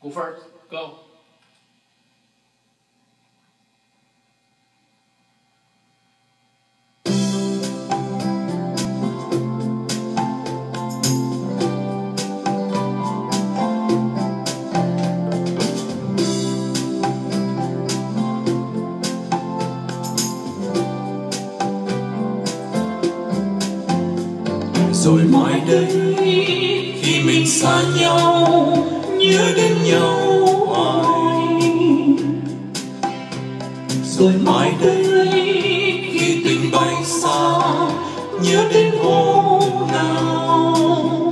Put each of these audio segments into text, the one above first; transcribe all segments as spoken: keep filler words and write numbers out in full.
Who first? Go. Rồi mai đây khi mình xa nhau, nhớ đến nhau hoài. Rồi mai đây khi tình bay xa, nhớ đến hôm nào.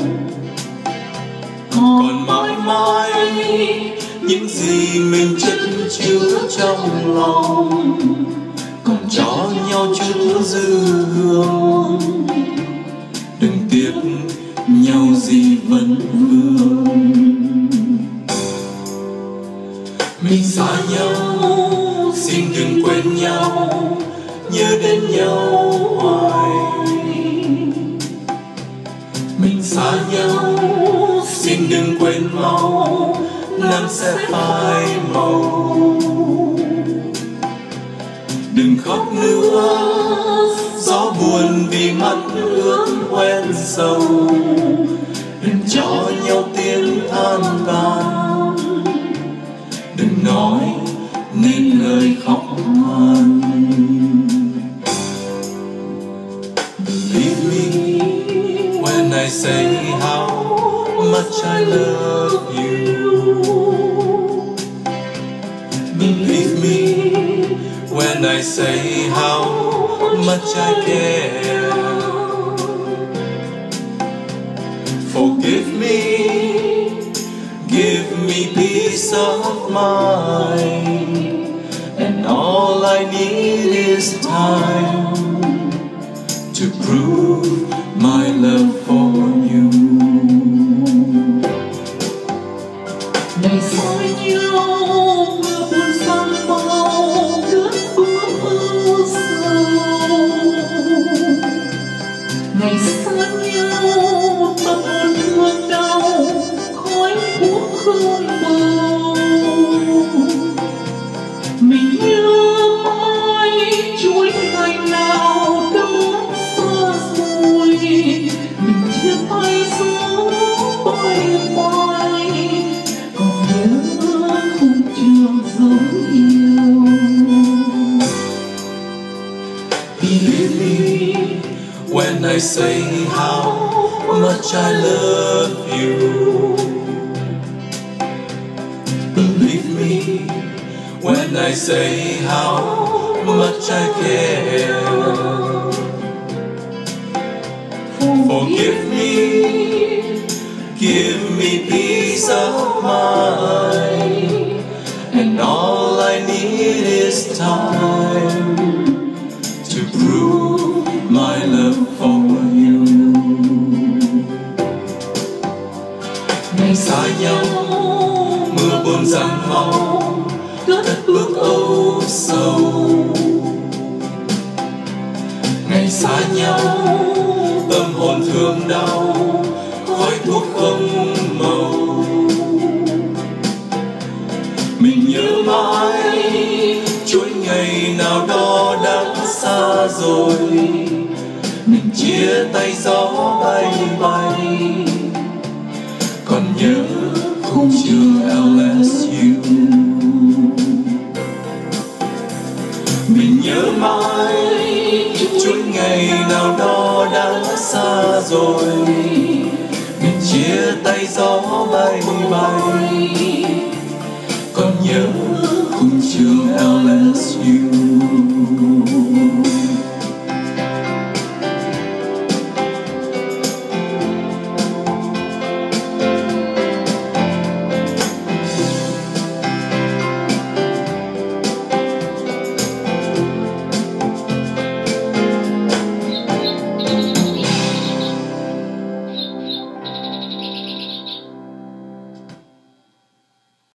Còn mãi mãi những gì mình chất chứa trong lòng, còn cho nhau chút dư hương. Đừng tiếc nhau gì vẫn vương. Mình xa nhau, xin đừng quên nhau, nhớ đến nhau hoài. Mình xa nhau, xin đừng quên mau, nắng sẽ phai màu. Đừng khóc nữa, gió buồn vì mắt ướt quen sầu. Đừng cho nhau tiếng than vãn, đừng nói nên lời khóc than. Believe me when I say how much I love you. Believe me when I say how much I care. Forgive me, give me peace of mind, and all I need is time to prove my love for you. Ngày xa nhau, mưa buồn sang màu cất bước ưu sầu. Ngày xa nhau, tâm hồn thương đau, khói thuốc không màu. Mình nhớ mãi chuỗi ngày nào đã mất xa rồi. Mình chia tay gió bay bay, còn nhớ khung trường dấu yêu. Believe me when I say how much I love you. Believe me when I say how much I care. Forgive me, give me peace of mind, and all I need is time to prove my love for you. Ngày xa nhau, mưa buồn răng mau, cất bước âu sầu. Ngày xa nhau, tâm hồn thương đau, khói thuốc không màu. Mình nhớ mãi chuỗi ngày nào đó đã xa rồi. Mình chia tay gió bay bay, còn nhớ khung trường L S U. Mình nhớ mãi chuỗi ngày nào đó đã xa rồi. Mình chia tay gió bay bay, còn nhớ khung trường L S U.